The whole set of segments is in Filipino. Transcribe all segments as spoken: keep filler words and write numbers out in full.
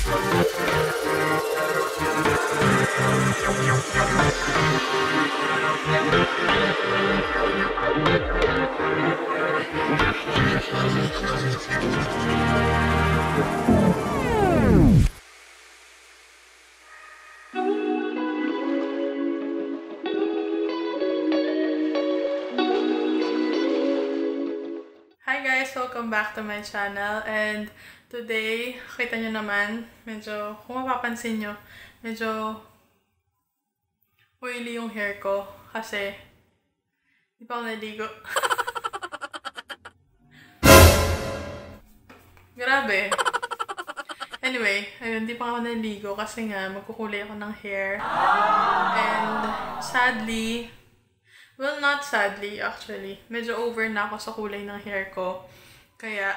Hi guys! Welcome back to my channel, and today, kita nyo naman, medyo, kung mapapansin nyo, medyo oily yung hair ko kasi di pa ako naligo. Grabe! Anyway, ayun, di pa ako naligo kasi nga magkukulay ako ng hair. And sadly, well, not sadly, actually. Medyo over na ako sa kulay ng hair ko. Kaya,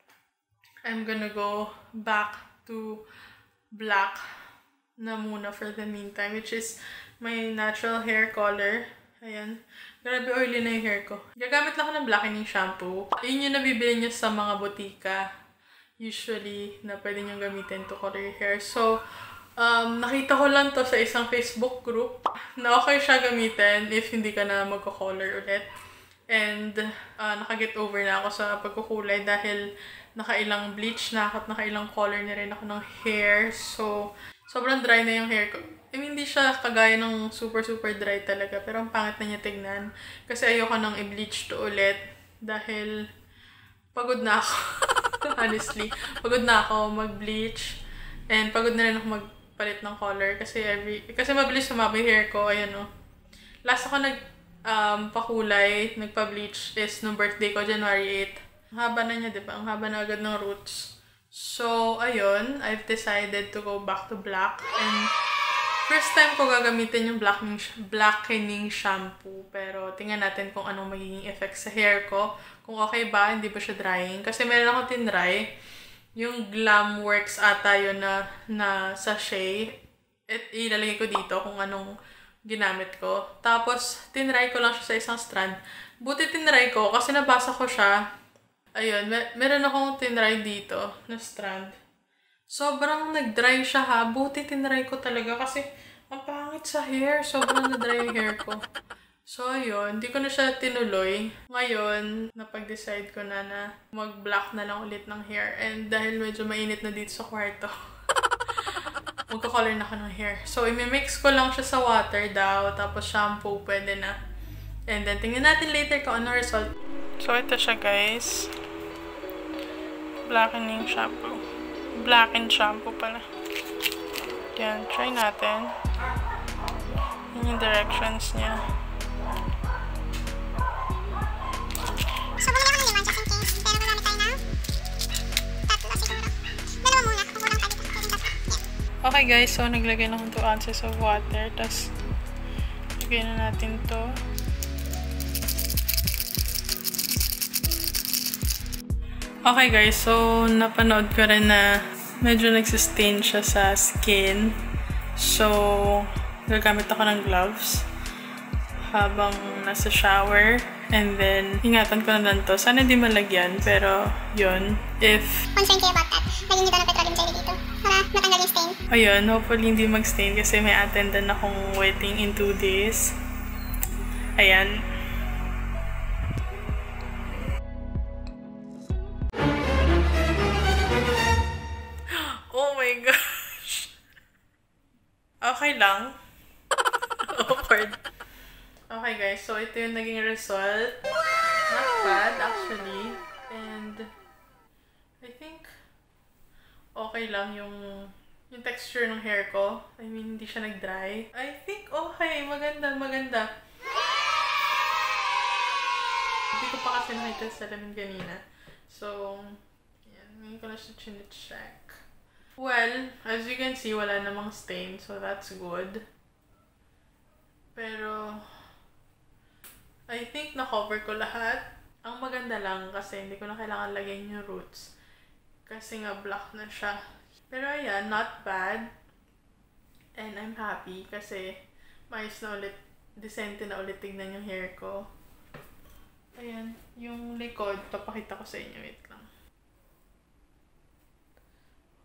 I'm gonna go back to black na muna for the meantime, which is my natural hair color. Ayan. Grabe oily na yung hair ko. Gagamit lang ako ng blackening shampoo. Yun yung nabibili nyo sa mga botika. Usually, na pwede nyo gamitin to color your hair. So, Um, nakita ko lang to sa isang Facebook group na okay siya gamitin if hindi ka na magko-color ulit. And uh, nakaget over na ako sa pagkukulay dahil nakailang bleach na ako at nakailang color na rin ako ng hair. So, sobrang dry na yung hair ko. I mean, hindi siya kagaya ng super super dry talaga, pero ang pangit na niya tignan. Kasi ayoko nang i-bleach to ulit dahil pagod na ako. Honestly, pagod na ako mag-bleach and pagod na rin ako mag palit ng color kasi every kasi mabilis sumaba yung hair ko. Ayan, oh. Last ako nag um, pakulay, nagpa-bleach is nung birthday ko, January eighth. Ang haba na niya, diba? Ang haba na agad ng roots. So, ayun, I've decided to go back to black. And first time ko gagamitin yung blackening, blackening shampoo. Pero tingnan natin kung anong magiging effect sa hair ko. Kung okay ba, hindi ba siya drying. Kasi meron akong tinry. Yung Glamworks ata yun na, na sachet. At ilalagay ko dito kung anong ginamit ko. Tapos, tinry ko lang siya sa isang strand. Buti tinry ko kasi nabasa ko siya. Ayun, mer meron akong tinry dito na strand. Sobrang nag-dry siya ha. Buti tinry ko talaga kasi ang pangit sa hair. Sobrang na-dry yung hair ko. So, ayun. Hindi ko na siya tinuloy. Ngayon, napag-decide ko na na mag-black na lang ulit ng hair. And dahil medyo mainit na dito sa kwarto, magka-color na ako ng hair. So, i-mix ko lang siya sa water daw. Tapos shampoo, pwede na. And then, tingnan natin later kung ano result. So, ito siya guys. Blackening shampoo. Blackened shampoo pala. Yan, try natin. Yan yung directions niya. So, bumili ako ng limang just in case. Pero marami tayo na. Tatlo siguro. Dalawa muna. Kung kulang tayo dito. Yeah. Okay guys, so naglagay na akong two ounces of water. Tapos, lagay na natin to. Okay guys, so napanood ko rin na medyo nagsistain siya sa skin. So, gagamit ako ng gloves habang nasa shower. And then, ingatan ko na lang to. Sana di malagyan, pero yun. If... Concern kayo about that. Lagyan nito ng petroleum jelly dito. Para matanggal yung stain. Ayun, hopefully hindi mag-stain kasi may attendant akong wedding in two days. Ayan. Oh my gosh! Okay lang. Awkward. Okay guys, so ito yung naging result. Not bad actually. And I think okay lang yung yung texture ng hair ko. I mean, hindi siya nag-dry. I think okay. Maganda, maganda. Hindi ko pa kasi nakita sa salamin kanina. So, yan. Ngayon ko na siya chine-check. Well, as you can see, wala namang stain. So, that's good. Pero, I think na-cover ko lahat. Ang maganda lang kasi hindi ko na kailangan lagyan yung roots. Kasi nga black na siya. Pero ayan, not bad. And I'm happy kasi maayos na ulit, decente na ulit tignan yung hair ko. Ayan, yung likod, papakita ko sa inyo. Wait lang.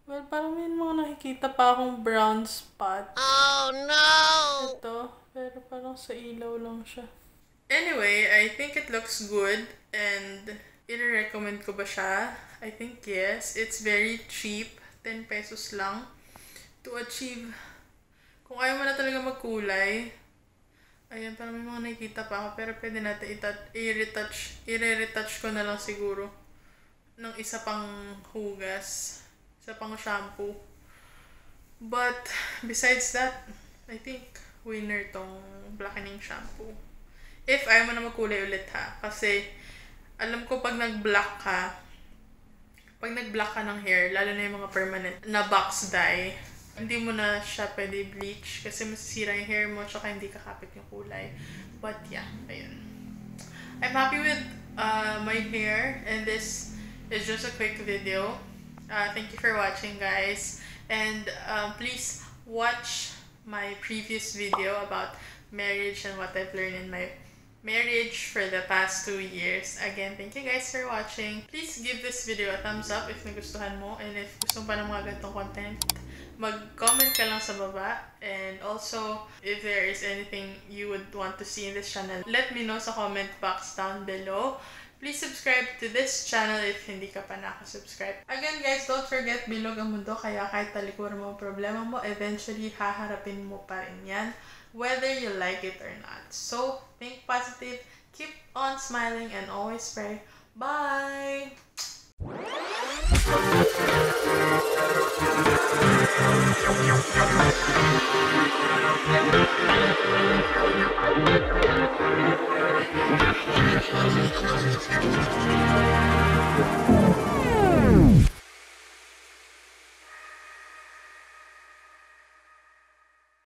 Well, parang may mga nakikita pa akong brown spot. Oh no! Ito, pero parang sa ilaw lang siya. Anyway, I think it looks good and i-recommend ko ba siya? I think yes. It's very cheap. ten pesos lang to achieve. Kung ayaw mo na talaga magkulay, ayan, parang may mga nakikita pa ako, pero pwede natin i-retouch. I-retouch ko na lang siguro ng isa pang hugas, isa pang shampoo. But, besides that, I think winner tong blackening shampoo. If ayaw mo na magkulay ulit ha. Kasi, alam ko pag nag-black ka, pag nag-black ka ng hair, lalo na yung mga permanent na box dye, hindi mo na siya pwede bleach kasi masisira yung hair mo tsaka hindi kakapit yung kulay. But yeah, ayun. I'm happy with uh, my hair and this is just a quick video. Uh, thank you for watching, guys. And um, please watch my previous video about marriage and what I've learned in my marriage for the past two years. Again, thank you guys for watching. Please give this video a thumbs up if nagustuhan mo, and if gusto mo pa ng mga ganitong content, mag-comment ka lang sa baba. And also, if there is anything you would want to see in this channel, let me know sa comment box down below. Please subscribe to this channel if hindi ka pa nakasubscribe. Again guys, don't forget, bilog ang mundo, kaya kahit talikuran mo ang problema mo, eventually haharapin mo pa rin yan, whether you like it or not. So, think positive, keep on smiling, and always pray. Bye!